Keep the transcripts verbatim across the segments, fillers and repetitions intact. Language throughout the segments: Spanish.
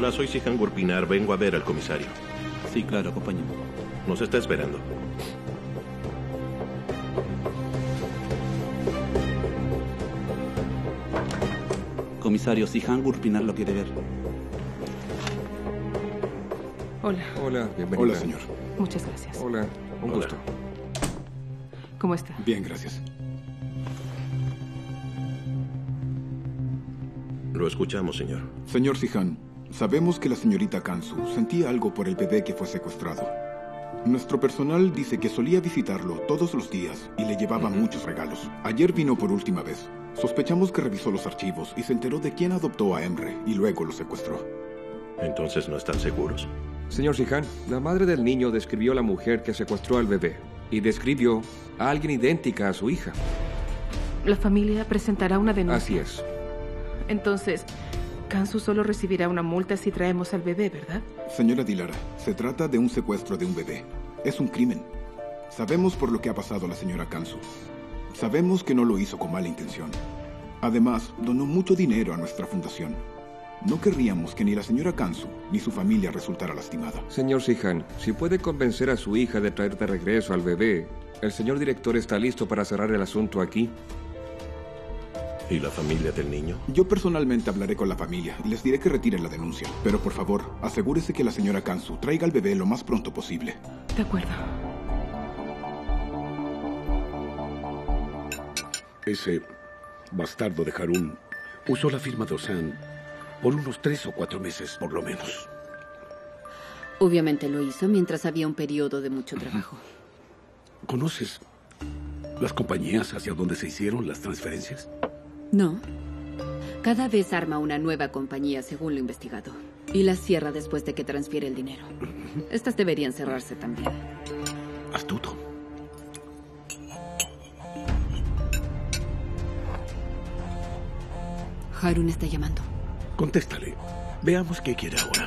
Hola, soy Sihan Gurpinar. Vengo a ver al comisario. Sí, claro, acompáñame. Nos está esperando. Comisario, Sihan Gurpinar lo quiere ver. Hola. Hola, bienvenido. Hola, señor. Muchas gracias. Hola, un Hola. gusto. ¿Cómo está? Bien, gracias. Lo escuchamos, señor. Señor Sihan, sabemos que la señorita Kansu sentía algo por el bebé que fue secuestrado. Nuestro personal dice que solía visitarlo todos los días y le llevaba uh-huh. muchos regalos. Ayer vino por última vez. Sospechamos que revisó los archivos y se enteró de quién adoptó a Emre y luego lo secuestró. ¿Entonces no están seguros? Señor Sihan, la madre del niño describió a la mujer que secuestró al bebé y describió a alguien idéntica a su hija. La familia presentará una denuncia. Así es. Entonces, Kansu solo recibirá una multa si traemos al bebé, ¿verdad? Señora Dilara, se trata de un secuestro de un bebé. Es un crimen. Sabemos por lo que ha pasado a la señora Kansu. Sabemos que no lo hizo con mala intención. Además, donó mucho dinero a nuestra fundación. No querríamos que ni la señora Kansu ni su familia resultara lastimada. Señor Sihan, si puede convencer a su hija de traer de regreso al bebé, el señor director está listo para cerrar el asunto aquí. ¿Y la familia del niño? Yo personalmente hablaré con la familia y les diré que retiren la denuncia. Pero por favor, asegúrese que la señora Kansu traiga al bebé lo más pronto posible. De acuerdo. Ese bastardo de Harun usó la firma de Osan por unos tres o cuatro meses, por lo menos. Obviamente lo hizo mientras había un periodo de mucho trabajo. ¿Conoces las compañías hacia donde se hicieron las transferencias? No. Cada vez arma una nueva compañía según lo investigado. Y la cierra después de que transfiere el dinero. Estas deberían cerrarse también. Astuto. Harun está llamando. Contéstale. Veamos qué quiere ahora.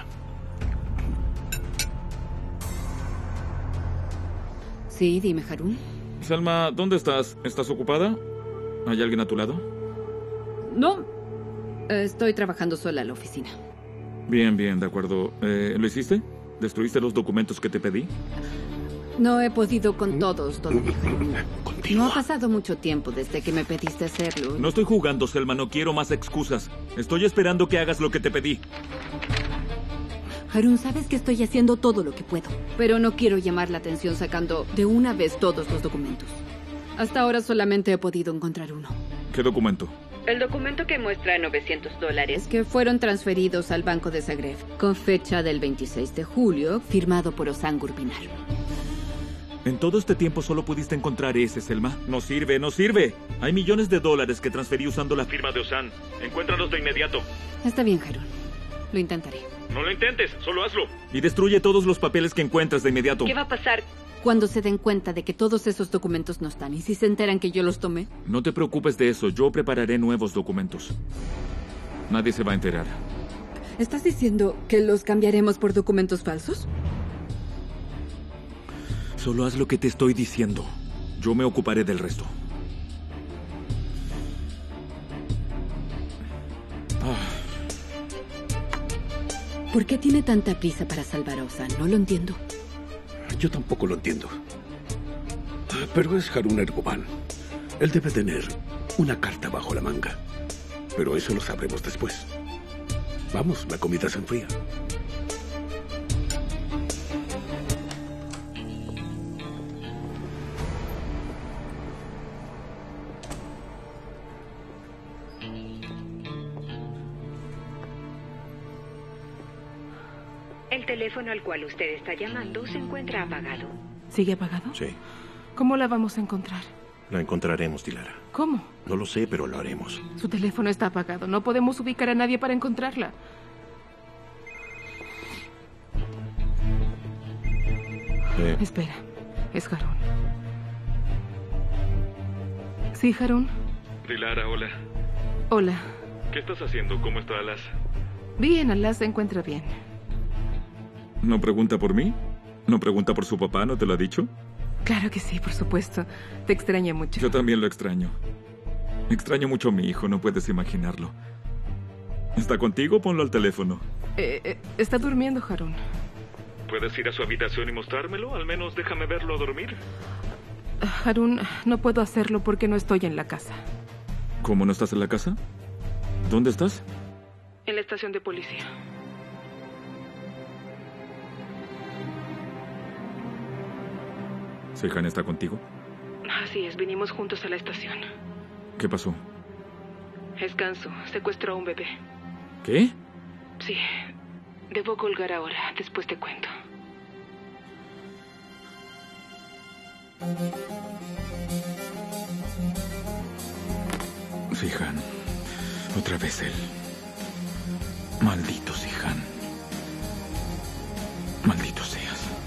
Sí, dime, Harun. Salma, ¿dónde estás? ¿Estás ocupada? ¿Hay alguien a tu lado? No. Estoy trabajando sola en la oficina. Bien, bien, de acuerdo. Eh, ¿Lo hiciste? ¿Destruiste los documentos que te pedí? No he podido con todos todavía. Continúa. No ha pasado mucho tiempo desde que me pediste hacerlo. No estoy jugando, Selma. No quiero más excusas. Estoy esperando que hagas lo que te pedí. Harun, sabes que estoy haciendo todo lo que puedo. Pero no quiero llamar la atención sacando de una vez todos los documentos. Hasta ahora solamente he podido encontrar uno. ¿Qué documento? El documento que muestra novecientos dólares que fueron transferidos al banco de Zagreb, con fecha del veintiséis de julio, firmado por Osan Gurpinar. En todo este tiempo solo pudiste encontrar ese, Selma. No sirve, no sirve. Hay millones de dólares que transferí usando la firma de Osan. Encuéntralos de inmediato. Está bien, Harun. Lo intentaré. No lo intentes, solo hazlo. Y destruye todos los papeles que encuentres de inmediato. ¿Qué va a pasar cuando se den cuenta de que todos esos documentos no están? ¿Y si se enteran que yo los tomé? No te preocupes de eso. Yo prepararé nuevos documentos. Nadie se va a enterar. ¿Estás diciendo que los cambiaremos por documentos falsos? Solo haz lo que te estoy diciendo. Yo me ocuparé del resto. Ah. ¿Por qué tiene tanta prisa para salvar a Osan? No lo entiendo. Yo tampoco lo entiendo. Pero es Harun Erguvan. Él debe tener una carta bajo la manga. Pero eso lo sabremos después. Vamos, la comida se enfría. El teléfono al cual usted está llamando se encuentra apagado. ¿Sigue apagado? Sí. ¿Cómo la vamos a encontrar? La encontraremos, Dilara. ¿Cómo? No lo sé, pero lo haremos. Su teléfono está apagado. No podemos ubicar a nadie para encontrarla. Eh. Espera. Es Harun. ¿Sí, Harun? Dilara, hola. Hola. ¿Qué estás haciendo? ¿Cómo está Alas? Bien, Alas se encuentra bien. ¿No pregunta por mí? ¿No pregunta por su papá? ¿No te lo ha dicho? Claro que sí, por supuesto. Te extrañé mucho. Yo también lo extraño. Extraño mucho a mi hijo, no puedes imaginarlo. ¿Está contigo? Ponlo al teléfono. Eh, eh, está durmiendo, Harun. ¿Puedes ir a su habitación y mostrármelo? Al menos déjame verlo dormir. Harun, no puedo hacerlo porque no estoy en la casa. ¿Cómo no estás en la casa? ¿Dónde estás? En la estación de policía. ¿Seyhan está contigo? Así es, vinimos juntos a la estación. ¿Qué pasó? Es Kansu, secuestró a un bebé. ¿Qué? Sí, debo colgar ahora, después te cuento. Seyhan, otra vez él. Maldito Seyhan. Maldito seas.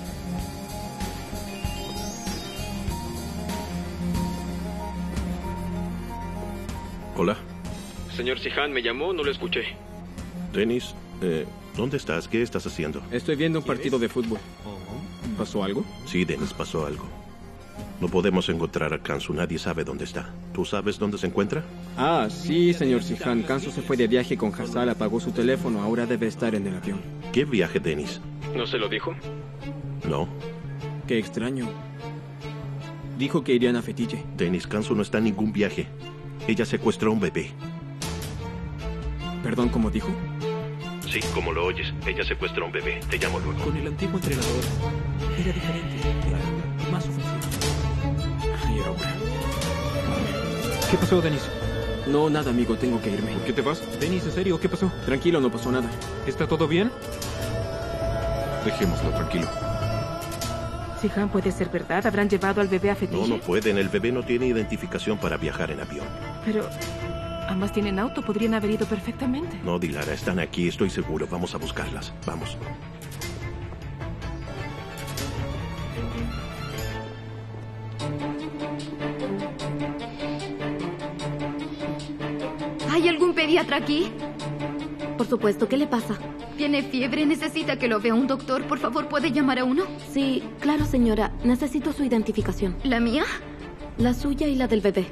Hola. Señor Seyhan, ¿me llamó? No lo escuché. Dennis, eh, ¿dónde estás? ¿Qué estás haciendo? Estoy viendo un partido de fútbol. ¿Pasó algo? Sí, Dennis, pasó algo. No podemos encontrar a Kansu. Nadie sabe dónde está. ¿Tú sabes dónde se encuentra? Ah, sí, señor Seyhan. Kansu se fue de viaje con Hassal, apagó su teléfono. Ahora debe estar en el avión. ¿Qué viaje, Dennis? ¿No se lo dijo? No. Qué extraño. Dijo que irían a Fetiche. Dennis, Kansu no está en ningún viaje. Ella secuestró a un bebé. ¿Perdón, cómo dijo? Sí, como lo oyes. Ella secuestró a un bebé. Te llamo luego. Con el antiguo entrenador era diferente. Era más ofensivo. Y ahora. ¿Qué pasó, Dennis? No, nada, amigo. Tengo que irme. ¿Por qué te vas? Dennis, ¿en serio? ¿Qué pasó? Tranquilo, no pasó nada. ¿Está todo bien? Dejémoslo tranquilo. Seyhan, ¿puede ser verdad? ¿Habrán llevado al bebé a Fetiche? No, no pueden. El bebé no tiene identificación para viajar en avión. Pero ambas tienen auto. Podrían haber ido perfectamente. No, Dilara, están aquí. Estoy seguro. Vamos a buscarlas. Vamos. ¿Hay algún pediatra aquí? Por supuesto, ¿qué le pasa? Tiene fiebre, necesita que lo vea un doctor. Por favor, ¿puede llamar a uno? Sí, claro, señora. Necesito su identificación. ¿La mía? La suya y la del bebé.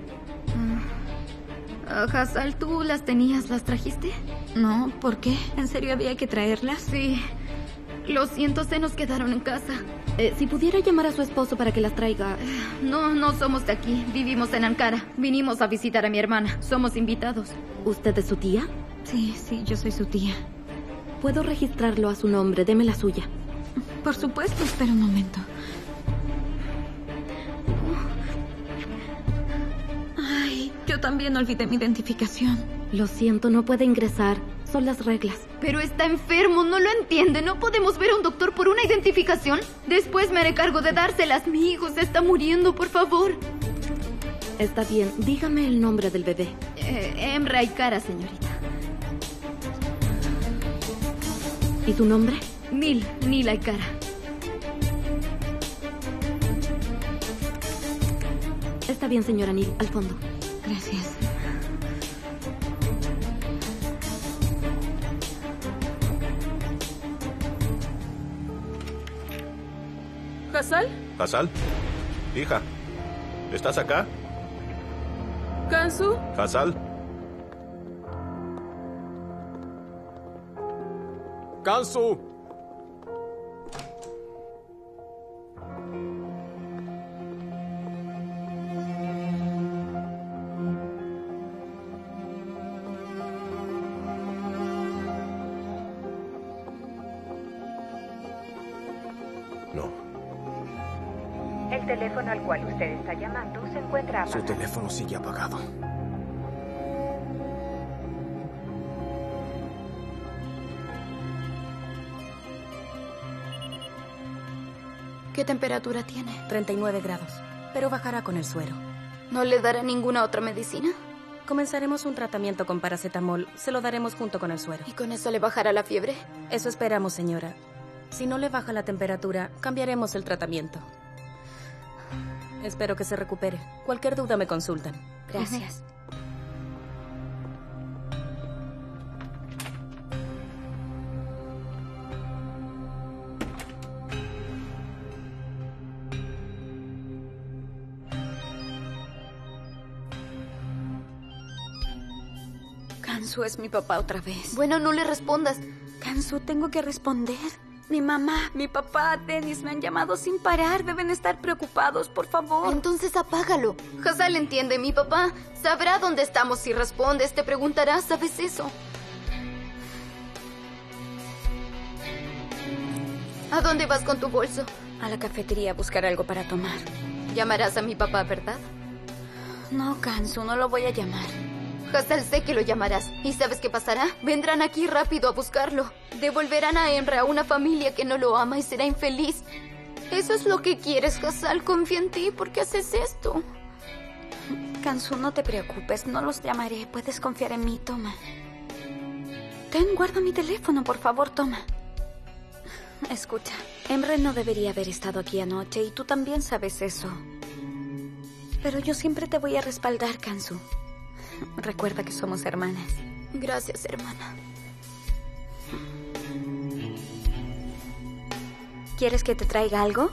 Uh, Hassal, ¿tú las tenías? ¿Las trajiste? No, ¿por qué? ¿En serio había que traerlas? Sí. Lo siento, se nos quedaron en casa. Eh, si pudiera llamar a su esposo para que las traiga. No, no somos de aquí. Vivimos en Ankara. Vinimos a visitar a mi hermana. Somos invitados. ¿Usted es su tía? Sí, sí, yo soy su tía. Puedo registrarlo a su nombre. Deme la suya. Por supuesto, espera un momento. Ay, yo también olvidé mi identificación. Lo siento, no puede ingresar. Son las reglas. Pero está enfermo, no lo entiende. ¿No podemos ver a un doctor por una identificación? Después me haré cargo de dárselas. Mi hijo se está muriendo, por favor. Está bien, dígame el nombre del bebé. Eh, Emra Aikara, señorita. ¿Y su nombre? Nil, Nil Aikara. Está bien, señora Nil, al fondo. Gracias. ¿Hassal? ¿Hassal? Hija, ¿estás acá? ¿Kansu? ¿Hassal? ¡Kansu! No. El teléfono al cual usted está llamando se encuentra apagado. Su teléfono sigue apagado. ¿Qué temperatura tiene? treinta y nueve grados, pero bajará con el suero. ¿No le dará ninguna otra medicina? Comenzaremos un tratamiento con paracetamol. Se lo daremos junto con el suero. ¿Y con eso le bajará la fiebre? Eso esperamos, señora. Si no le baja la temperatura, cambiaremos el tratamiento. Espero que se recupere. Cualquier duda me consultan. Gracias. Kansu es mi papá otra vez. Bueno, no le respondas. Kansu, tengo que responder. Mi mamá, mi papá, Dennis me han llamado sin parar. Deben estar preocupados, por favor. Entonces apágalo. Hazal entiende. Mi papá sabrá dónde estamos si respondes. Te preguntará, ¿sabes eso? ¿A dónde vas con tu bolso? A la cafetería a buscar algo para tomar. Llamarás a mi papá, ¿verdad? No, Kansu, no lo voy a llamar. Hazal, sé que lo llamarás. ¿Y sabes qué pasará? Vendrán aquí rápido a buscarlo. Devolverán a Emre a una familia que no lo ama y será infeliz. Eso es lo que quieres, Hazal. Confía en ti. ¿Por qué haces esto? Kansu, no te preocupes. No los llamaré. Puedes confiar en mí. Toma. Ten, guarda mi teléfono, por favor. Toma. Escucha, Emre no debería haber estado aquí anoche y tú también sabes eso. Pero yo siempre te voy a respaldar, Kansu. Recuerda que somos hermanas. Gracias, hermana. ¿Quieres que te traiga algo?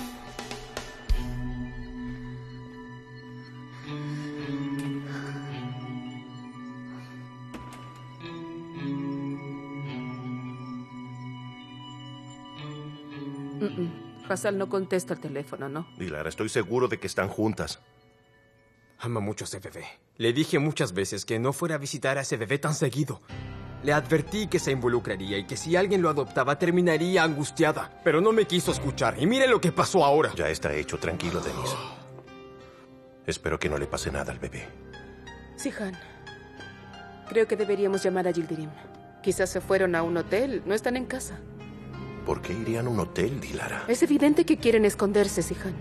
Hazal no contesta el teléfono, ¿no? Dilara, estoy seguro de que están juntas. Ama mucho a ese bebé. Le dije muchas veces que no fuera a visitar a ese bebé tan seguido. Le advertí que se involucraría y que si alguien lo adoptaba terminaría angustiada. Pero no me quiso escuchar. Y mire lo que pasó ahora. Ya está hecho. Tranquilo, Dennis. Espero que no le pase nada al bebé. Sihan, creo que deberíamos llamar a Yildirim. Quizás se fueron a un hotel. No están en casa. ¿Por qué irían a un hotel, Dilara? Es evidente que quieren esconderse, Sihan.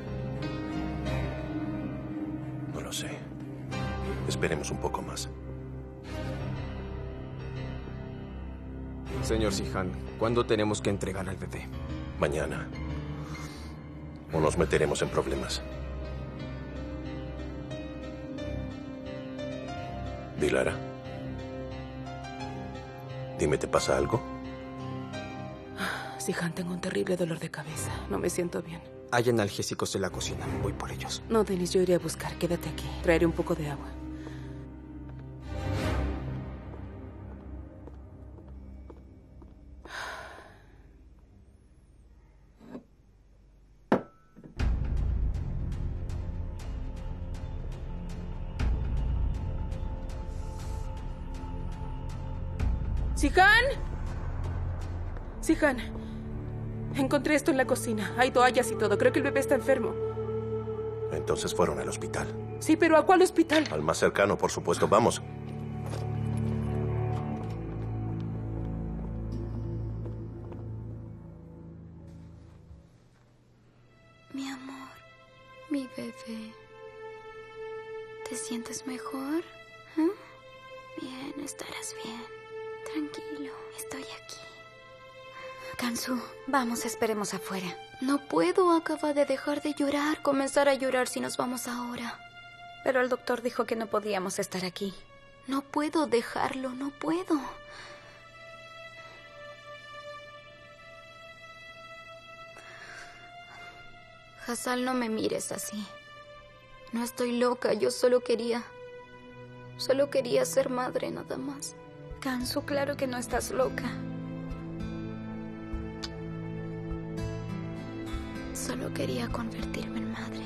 No lo sé. Esperemos un poco más. Señor Sihan, ¿cuándo tenemos que entregar al bebé? Mañana. O nos meteremos en problemas. Dilara. Dime, ¿te pasa algo? Sihan, tengo un terrible dolor de cabeza. No me siento bien. Hay analgésicos en la cocina. Voy por ellos. No, Dennis, yo iré a buscar. Quédate aquí. Traeré un poco de agua. ¡Sihan! ¡Sihan! Encontré esto en la cocina. Hay toallas y todo. Creo que el bebé está enfermo. Entonces fueron al hospital. Sí, pero ¿a cuál hospital? Al más cercano, por supuesto. Vamos. Mi amor, mi bebé. ¿Te sientes mejor? ¿Eh? Bien, estarás bien. Tranquilo, estoy aquí. Kansu, vamos, esperemos afuera. No puedo, acaba de dejar de llorar. Comenzar a llorar si nos vamos ahora. Pero el doctor dijo que no podíamos estar aquí. No puedo dejarlo, no puedo. Hazal, no me mires así. No estoy loca, yo solo quería... Solo quería ser madre, nada más. Kansu, claro que no estás loca. Solo quería convertirme en madre.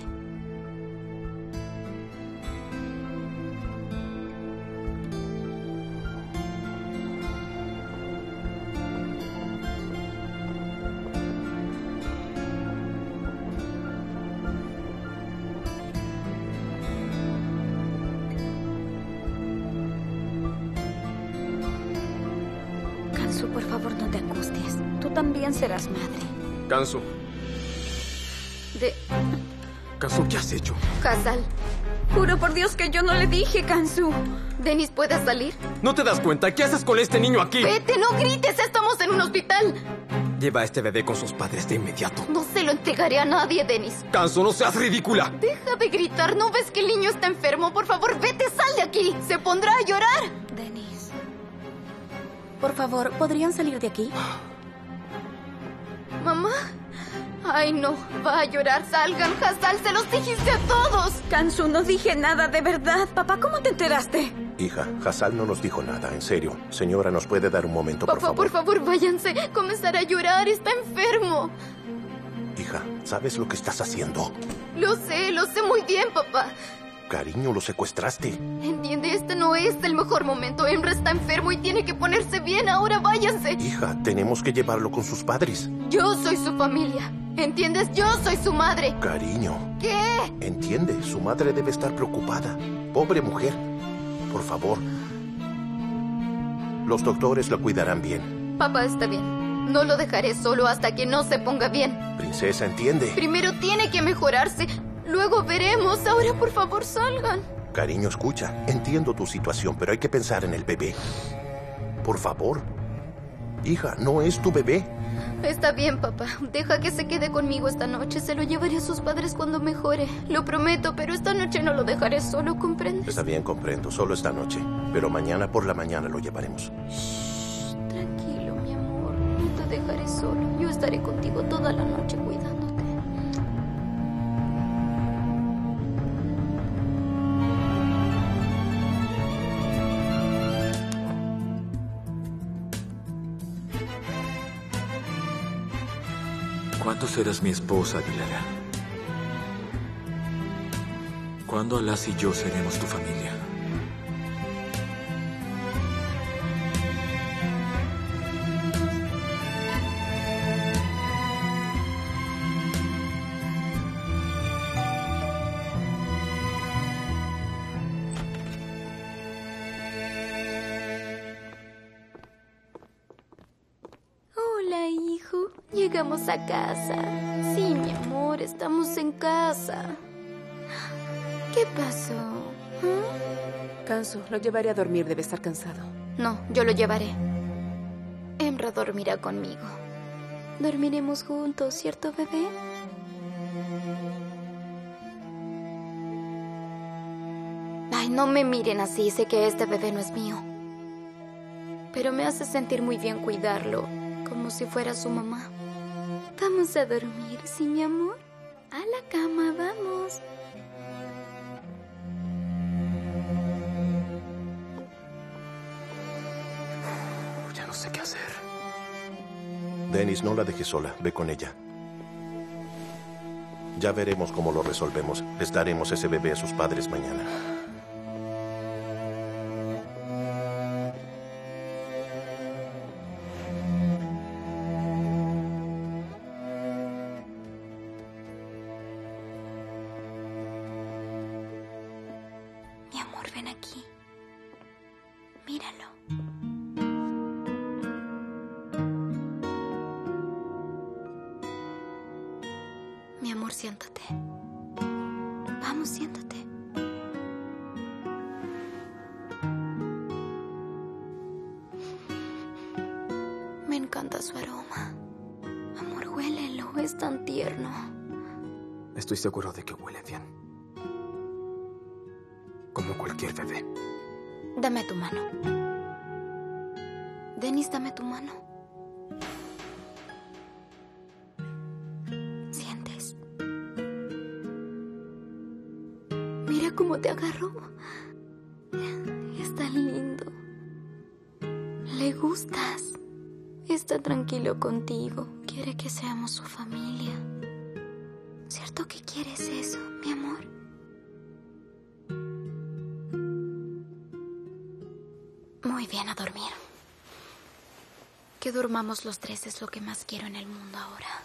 Kansu, por favor, no te angusties. Tú también serás madre. Kansu. De... Kansu, ¿qué has hecho? Hazal. Juro por Dios que yo no le dije, Kansu. Dennis, ¿puedes salir? ¿No te das cuenta? ¿Qué haces con este niño aquí? ¡Vete, no grites! ¡Estamos en un hospital! Lleva a este bebé con sus padres de inmediato. No se lo entregaré a nadie, Dennis. Kansu, no seas ridícula. Deja de gritar. ¿No ves que el niño está enfermo? Por favor, vete, sal de aquí. Se pondrá a llorar. Dennis. Por favor, ¿podrían salir de aquí? Mamá. Ay, no. Va a llorar. Salgan, Hazal. Se los dijiste a todos. Kansu, no dije nada, de verdad. Papá, ¿cómo te enteraste? Hija, Hassal no nos dijo nada, en serio. Señora, ¿nos puede dar un momento, por Papá, favor? por favor, váyanse. Comenzará a llorar, está enfermo. Hija, ¿sabes lo que estás haciendo? Lo sé, lo sé muy bien, papá. Cariño, lo secuestraste. Entiende, este no es el mejor momento. Emre está enfermo y tiene que ponerse bien. Ahora váyanse. Hija, tenemos que llevarlo con sus padres. Yo soy su familia. ¿Entiendes? Yo soy su madre. Cariño. ¿Qué? Entiende, su madre debe estar preocupada. Pobre mujer. Por favor. Los doctores lo cuidarán bien. Papá, está bien. No lo dejaré solo hasta que no se ponga bien. Princesa, entiende. Primero tiene que mejorarse. Luego veremos. Ahora, por favor, salgan. Cariño, escucha. Entiendo tu situación, pero hay que pensar en el bebé. Por favor. Hija, no es tu bebé. Está bien, papá. Deja que se quede conmigo esta noche. Se lo llevaré a sus padres cuando mejore. Lo prometo, pero esta noche no lo dejaré solo, ¿comprendes? Está bien, comprendo. Solo esta noche. Pero mañana por la mañana lo llevaremos. Shh, tranquilo, mi amor. No te dejaré solo. Yo estaré contigo toda la noche cuidándote. ¿Cuándo serás mi esposa, Dilara? ¿Cuándo Alas y yo seremos tu familia? Hola, hijo. Llegamos a casa. Sí, mi amor, estamos en casa. ¿Qué pasó? ¿Ah? Kansu, lo llevaré a dormir. Debe estar cansado. No, yo lo llevaré. Emre dormirá conmigo. Dormiremos juntos, ¿cierto, bebé? Ay, no me miren así. Sé que este bebé no es mío. Pero me hace sentir muy bien cuidarlo, como si fuera su mamá. Vamos a dormir, ¿sí, mi amor? A la cama, vamos. Ya no sé qué hacer. Dennis, no la dejes sola. Ve con ella. Ya veremos cómo lo resolvemos. Les daremos ese bebé a sus padres mañana. Mi amor, ven aquí. Míralo. Mi amor, siéntate. Vamos, siéntate. Me encanta su aroma. Amor, huélelo. Es tan tierno. Estoy seguro de que huele bien. Como cualquier bebé. Dame tu mano. Dennis, dame tu mano. ¿Sientes? Mira cómo te agarró. Está lindo. Le gustas. Está tranquilo contigo. Quiere que seamos su familia. ¿Cierto que quieres eso, mi amor? Muy bien, a dormir. Que durmamos los tres es lo que más quiero en el mundo ahora.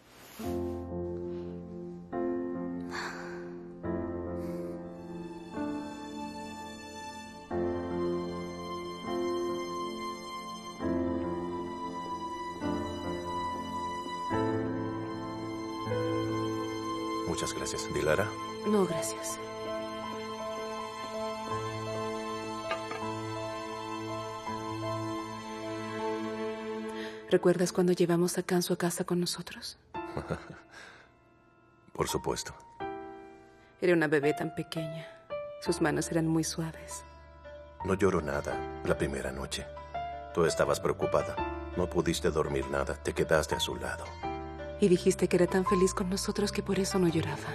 Muchas gracias. ¿Dilara? No, gracias. ¿Recuerdas cuando llevamos a Kansu a casa con nosotros? Por supuesto. Era una bebé tan pequeña. Sus manos eran muy suaves. No lloró nada la primera noche. Tú estabas preocupada. No pudiste dormir nada. Te quedaste a su lado. Y dijiste que era tan feliz con nosotros que por eso no lloraba.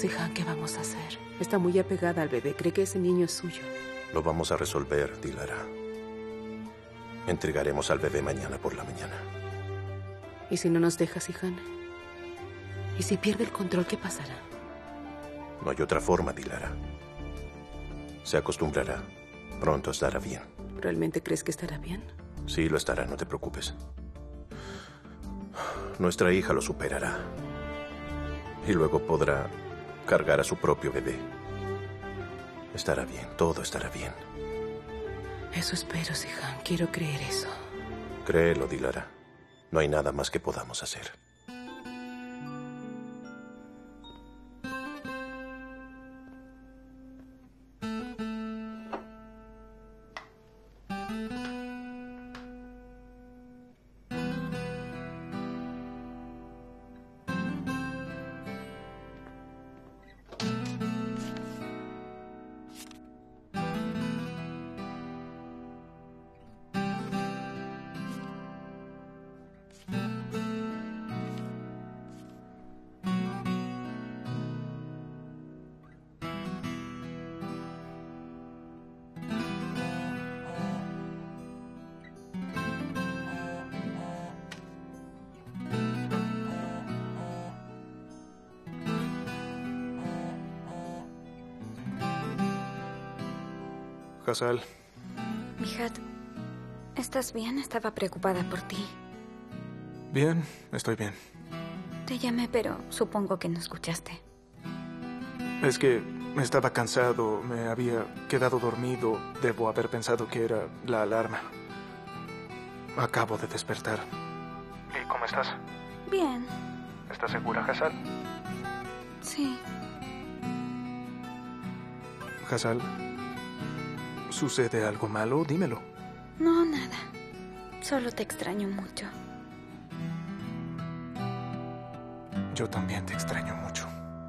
Sihan, ¿qué vamos a hacer? Está muy apegada al bebé. Cree que ese niño es suyo. Lo vamos a resolver, Dilara. Entregaremos al bebé mañana por la mañana. ¿Y si no nos deja, Sihan? ¿Y si pierde el control, qué pasará? No hay otra forma, Dilara. Se acostumbrará. Pronto estará bien. ¿Realmente crees que estará bien? Sí, lo estará, no te preocupes. Nuestra hija lo superará. Y luego podrá cargar a su propio bebé. Estará bien, todo estará bien. Eso espero, Sihan. Quiero creer eso. Créelo, Dilara. No hay nada más que podamos hacer. Hasal. Mijat, ¿estás bien? Estaba preocupada por ti. Bien, estoy bien. Te llamé, pero supongo que no escuchaste. Es que estaba cansado, me había quedado dormido. Debo haber pensado que era la alarma. Acabo de despertar. ¿Y cómo estás? Bien. ¿Estás segura, Hasal? Sí. Hasal, ¿sucede algo malo? Dímelo. No, nada. Solo te extraño mucho. Yo también te extraño mucho.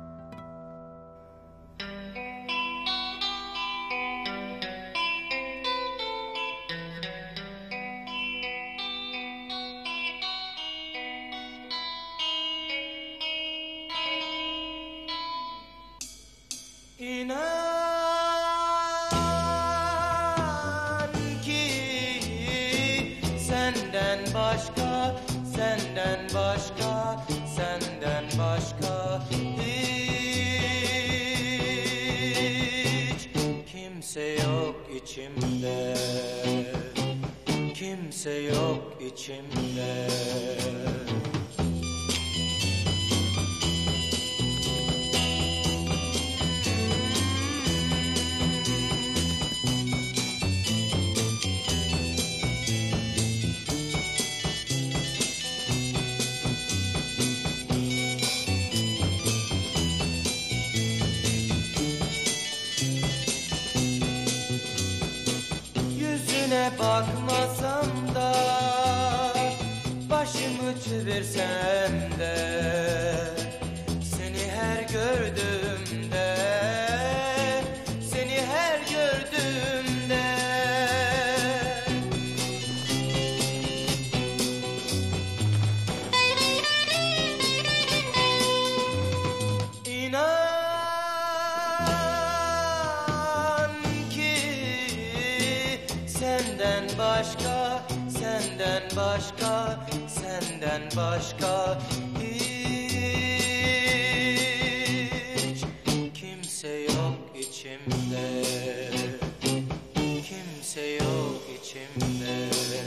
Başka, senden başka, senden başka hiç kimse yok içimde, kimse yok içimde. Bakmasam da, başımı çevirsem de, seni her gördüğümde, seni her gördüğümde. İnan ki senden başka, senden başka, senden başka hiç kimse yok içimde, kimse yok içimde.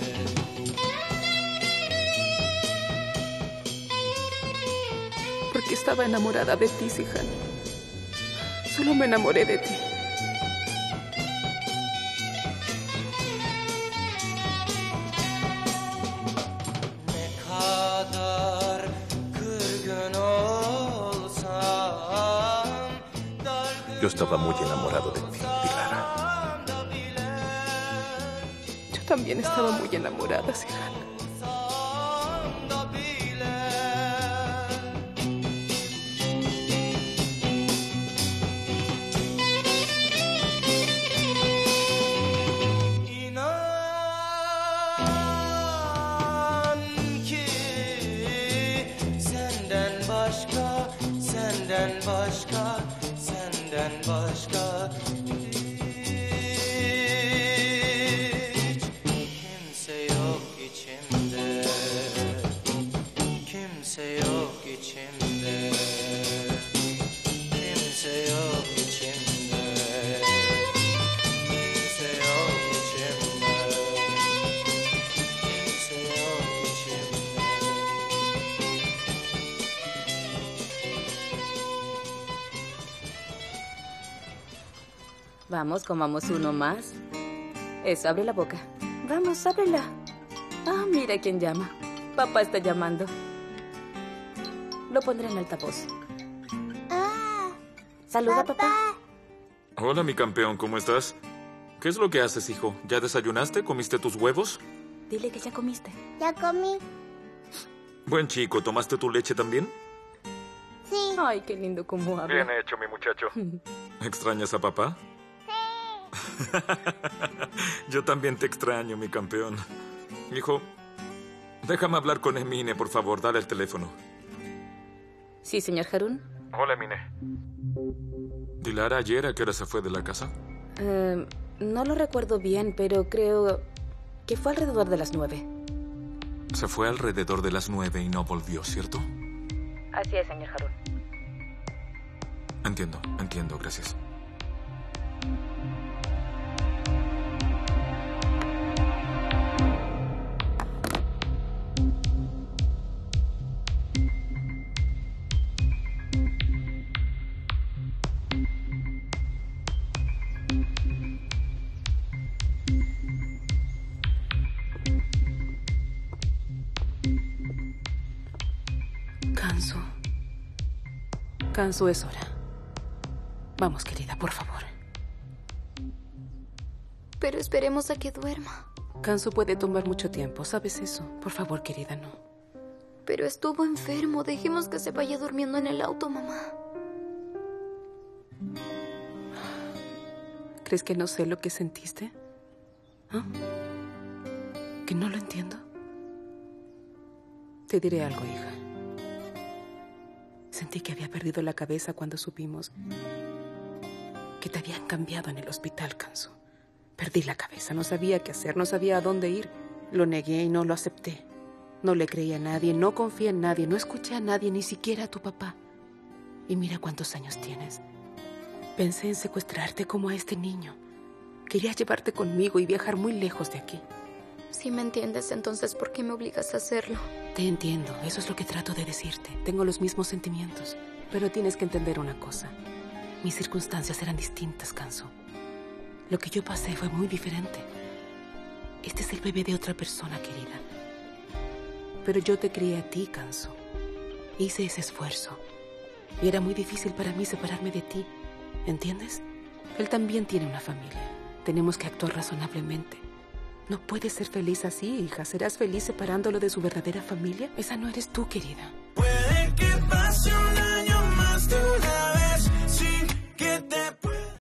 Porque estaba enamorada de ti, Sihan. Solo me enamoré de ti. Yo estaba muy enamorado de ti, Dilara. Yo también estaba muy enamorada, Sihan. İnan ki senden başka, senden başka Vamos, comamos uno más. Eso, abre la boca. Vamos, ábrela. Ah, mira quién llama. Papá está llamando. Lo pondré en altavoz. Saluda, papá. Hola, mi campeón, ¿cómo estás? ¿Qué es lo que haces, hijo? ¿Ya desayunaste? ¿Comiste tus huevos? Dile que ya comiste. Ya comí. Buen chico, ¿tomaste tu leche también? Sí. Ay, qué lindo cómo habla. Bien hecho, mi muchacho. ¿Extrañas a papá? Sí. Yo también te extraño, mi campeón. Hijo, déjame hablar con Emine, por favor. Dale el teléfono. Sí, señor Harun. Hola, Emine. ¿Dilara ayer a qué hora se fue de la casa? Uh, no lo recuerdo bien, pero creo que fue alrededor de las nueve. Se fue alrededor de las nueve y no volvió, ¿cierto? Así es, señor Harun. Entiendo, entiendo, gracias. Kansu. Kansu, es hora. Vamos, querida, por favor. Pero esperemos a que duerma. Kansu puede tomar mucho tiempo, ¿sabes eso? Por favor, querida, no. Pero estuvo enfermo. Dejemos que se vaya durmiendo en el auto, mamá. ¿Crees que no sé lo que sentiste? ¿Ah? ¿Que no lo entiendo? Te diré algo, hija. Sentí que había perdido la cabeza cuando supimos que te habían cambiado en el hospital, Kansu. Perdí la cabeza, no sabía qué hacer, no sabía a dónde ir. Lo negué y no lo acepté. No le creí a nadie, no confié en nadie, no escuché a nadie, ni siquiera a tu papá. Y mira cuántos años tienes. Pensé en secuestrarte como a este niño. Quería llevarte conmigo y viajar muy lejos de aquí. Si me entiendes, entonces ¿por qué me obligas a hacerlo? Te entiendo, eso es lo que trato de decirte. Tengo los mismos sentimientos. Pero tienes que entender una cosa. Mis circunstancias eran distintas, Kansu. Lo que yo pasé fue muy diferente. Este es el bebé de otra persona, querida. Pero yo te crié a ti, Kansu. Hice ese esfuerzo. Y era muy difícil para mí separarme de ti. ¿Entiendes? Él también tiene una familia. Tenemos que actuar razonablemente. No puedes ser feliz así, hija. ¿Serás feliz separándolo de su verdadera familia? Esa no eres tú, querida.